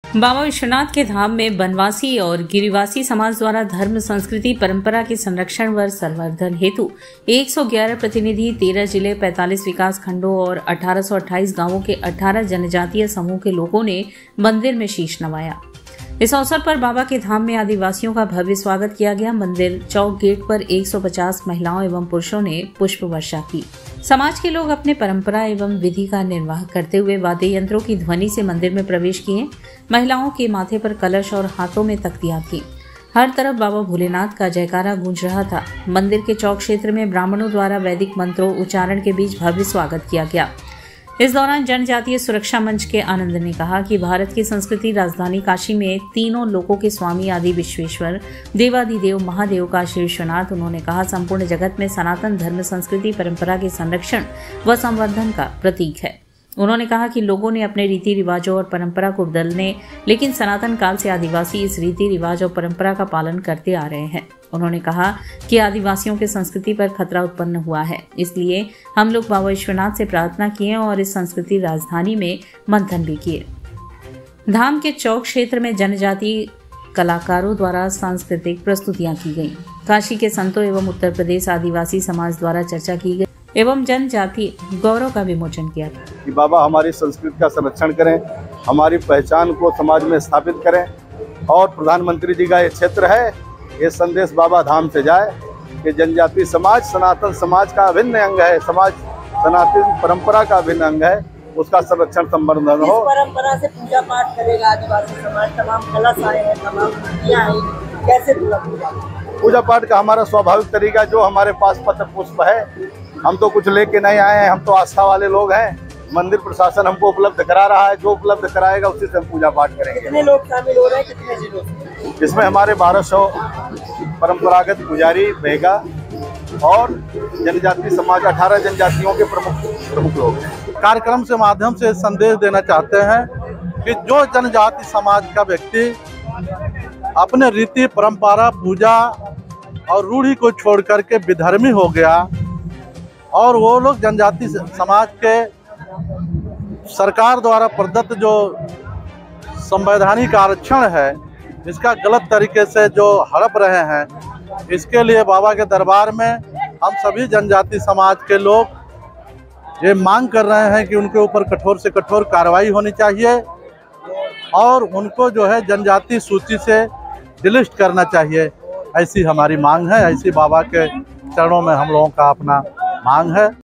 बाबा विश्वनाथ के धाम में बनवासी और गिरिवासी समाज द्वारा धर्म, संस्कृति, परंपरा के संरक्षण व संवर्धन हेतु 111 प्रतिनिधि, 13 जिले, 45 विकास खंडों और 1828 गांवों के 18 जनजातीय समूह के लोगों ने मंदिर में शीश नवाया। इस अवसर पर बाबा के धाम में आदिवासियों का भव्य स्वागत किया गया। मंदिर चौक गेट पर 150 महिलाओं एवं पुरुषों ने पुष्प वर्षा की। समाज के लोग अपने परंपरा एवं विधि का निर्वाह करते हुए वाद्य यंत्रों की ध्वनि से मंदिर में प्रवेश किए। महिलाओं के माथे पर कलश और हाथों में तख्तियां थी। हर तरफ बाबा भोलेनाथ का जयकारा गूंज रहा था। मंदिर के चौक क्षेत्र में ब्राह्मणों द्वारा वैदिक मंत्रों उच्चारण के बीच भव्य स्वागत किया गया। इस दौरान जनजातीय सुरक्षा मंच के आनंद ने कहा कि भारत की संस्कृति राजधानी काशी में तीनों लोकों के स्वामी आदि विश्वेश्वर, देवादिदेव महादेव काशी विश्वनाथ, उन्होंने कहा, संपूर्ण जगत में सनातन धर्म, संस्कृति, परंपरा के संरक्षण व संवर्धन का प्रतीक है। उन्होंने कहा कि लोगों ने अपने रीति रिवाजों और परंपरा को बदलने, लेकिन सनातन काल से आदिवासी इस रीति रिवाज और परंपरा का पालन करते आ रहे हैं। उन्होंने कहा कि आदिवासियों की संस्कृति पर खतरा उत्पन्न हुआ है, इसलिए हम लोग बाबा विश्वनाथ से प्रार्थना किए और इस संस्कृति राजधानी में मंथन भी किए। धाम के चौक क्षेत्र में जनजातीय कलाकारों द्वारा सांस्कृतिक प्रस्तुतियां की गईं। काशी के संतों एवं उत्तर प्रदेश आदिवासी समाज द्वारा चर्चा की गई एवं जनजातीय गौरव का विमोचन किया कि बाबा हमारी संस्कृति का संरक्षण करें, हमारी पहचान को समाज में स्थापित करें और प्रधानमंत्री जी का ये क्षेत्र है, ये संदेश बाबा धाम से जाए कि जनजातीय समाज सनातन समाज का अभिन्न अंग है, समाज सनातन परंपरा का अभिन्न अंग है, उसका संरक्षण संवर्धन हो। परंपरा से पूजा पाठ करेगा आदिवासी समाज, तमाम कलश आए हैं, तमाम मूर्तियां आई, कैसे पूजा पाठ का हमारा स्वाभाविक तरीका, जो हमारे पास पत्र पुष्प है, हम तो कुछ लेके नहीं आए हैं, हम तो आस्था वाले लोग हैं। मंदिर प्रशासन हमको उपलब्ध करा रहा है, जो उपलब्ध कराएगा उसी से हम पूजा पाठ करेंगे। कितने लोग शामिल हो रहे हैं, कितने जिलों से? इसमें हमारे 1200 परंपरागत पुजारी, बेगा और जनजातीय समाज 18 जनजातियों के प्रमुख लोग हैं। कार्यक्रम से माध्यम से संदेश देना चाहते हैं कि जो जनजाति समाज का व्यक्ति अपने रीति परंपरा, पूजा और रूढ़ी को छोड़ करके विधर्मी हो गया और वो लोग जनजाति समाज के सरकार द्वारा प्रदत्त जो संवैधानिक आरक्षण है, इसका गलत तरीके से जो हड़प रहे हैं, इसके लिए बाबा के दरबार में हम सभी जनजाति समाज के लोग ये मांग कर रहे हैं कि उनके ऊपर कठोर से कठोर कार्रवाई होनी चाहिए और उनको जो है जनजाति सूची से डिलिस्ट करना चाहिए। ऐसी हमारी मांग है, ऐसी बाबा के चरणों में हम लोगों का अपना मांग है।